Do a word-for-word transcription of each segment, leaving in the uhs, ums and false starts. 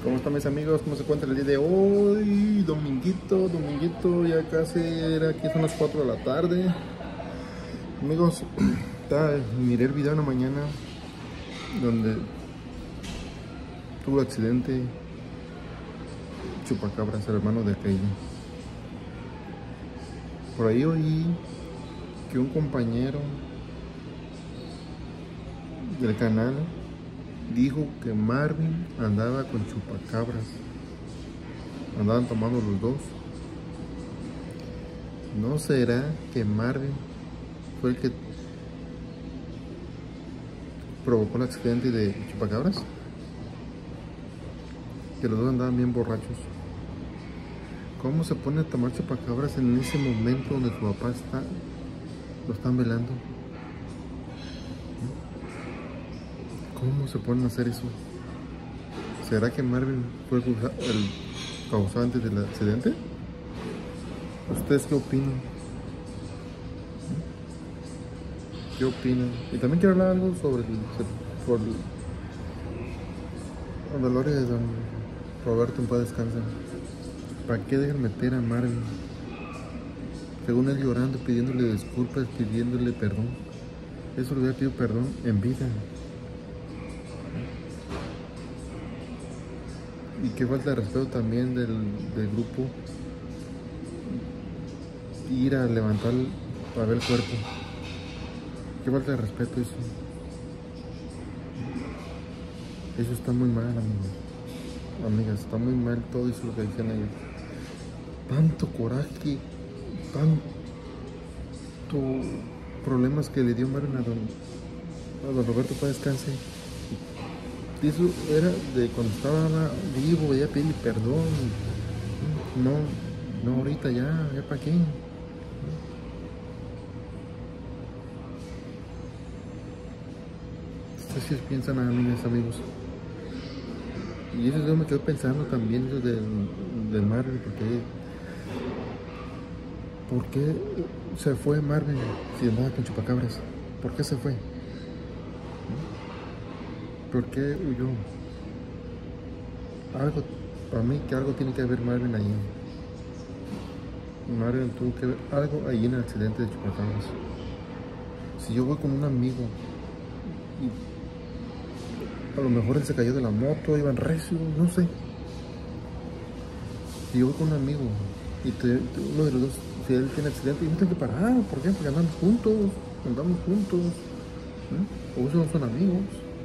¿Cómo están mis amigos? ¿Cómo se encuentra el día de hoy? Dominguito, dominguito, ya casi era, aquí son las cuatro de la tarde. Amigos, ta- miré el video en la mañana donde tuvo accidente Chupacabras, el hermano de aquella. Por ahí oí que un compañero del canal dijo que Marvin andaba con Chupacabras. Andaban tomando los dos. ¿No será que Marvin fue el que provocó el accidente de Chupacabras? Que los dos andaban bien borrachos. ¿Cómo se pone a tomar Chupacabras en ese momento donde su papá está, lo están velando? ¿Cómo se ponen a hacer eso? ¿Será que Marvin fue el causante del accidente? ¿Ustedes qué opinan? ¿Qué opinan? Y también quiero hablar algo sobre el, por el, el dolor de don Roberto, en paz descanse. ¿Para qué dejan meter a Marvin? Según él llorando, pidiéndole disculpas, pidiéndole perdón. Eso le hubiera pedido perdón en vida. Y qué falta de respeto también del, del grupo. Ir a levantar para ver el cuerpo. Qué falta de respeto eso. Eso está muy mal, amigos. Amigas, está muy mal todo eso lo que dicen ellos. Tanto coraje, tanto problemas que le dio Marvin a don, a don Roberto para descanse. Y eso era de cuando estaba vivo, ya pedirle perdón. No, no ahorita ya, ya para qué. Ustedes piensan, amigas, amigos. Y eso yo me quedo pensando también, eso del, del Marvin, porque ¿por qué se fue Marvin si andaba con Chupacabras? ¿Por qué se fue? ¿Por qué huyó? Algo, para mí que algo tiene que ver Marvin ahí. Marvin tuvo que ver algo ahí en el accidente de Chupacabras. Si yo voy con un amigo y a lo mejor él se cayó de la moto, iban recio, no sé. Si yo voy con un amigo y te, te, uno de los dos, si él tiene accidente, yo tengo que parar. ¿Por qué? Porque andamos juntos, andamos juntos. ¿Eh? O esos no son amigos.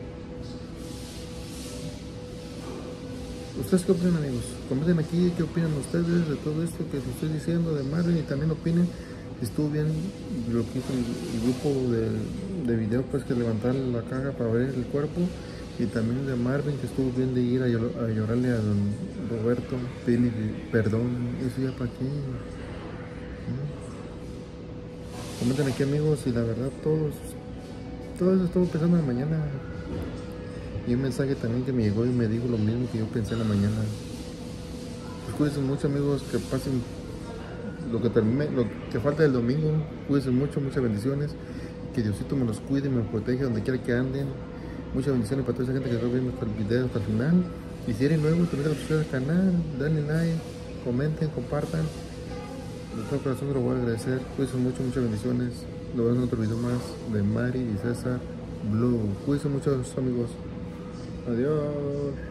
¿Ustedes qué opinan, amigos? Comenten aquí qué opinan ustedes de todo esto que les estoy diciendo de Marvin, y también opinen si estuvo bien lo que hizo el, el grupo de, de video, pues, que levantaron la caja para ver el cuerpo, y también de Marvin, que estuvo bien de ir a, a llorarle a don Roberto, pedirle perdón. Eso ya para qué. ¿Mm? Comenten aquí, amigos, y la verdad todos todo eso estuvo pensando en la mañana. Y un mensaje también que me llegó y me dijo lo mismo que yo pensé en la mañana. Pues cuídense mucho, amigos, que pasen lo que termine, lo que falta del domingo. Cuídense mucho, muchas bendiciones. Que Diosito me los cuide y me protege donde quiera que anden. Muchas bendiciones para toda esa gente que está viendo el video hasta el final. Y si eres nuevo, también suscríbete al canal, denle like, comenten, compartan. De todo corazón se lo voy a agradecer. Cuídense mucho, muchas bendiciones. Nos vemos en otro video más de Mari y César Blue. Cuídense mucho, amigos. Adiós.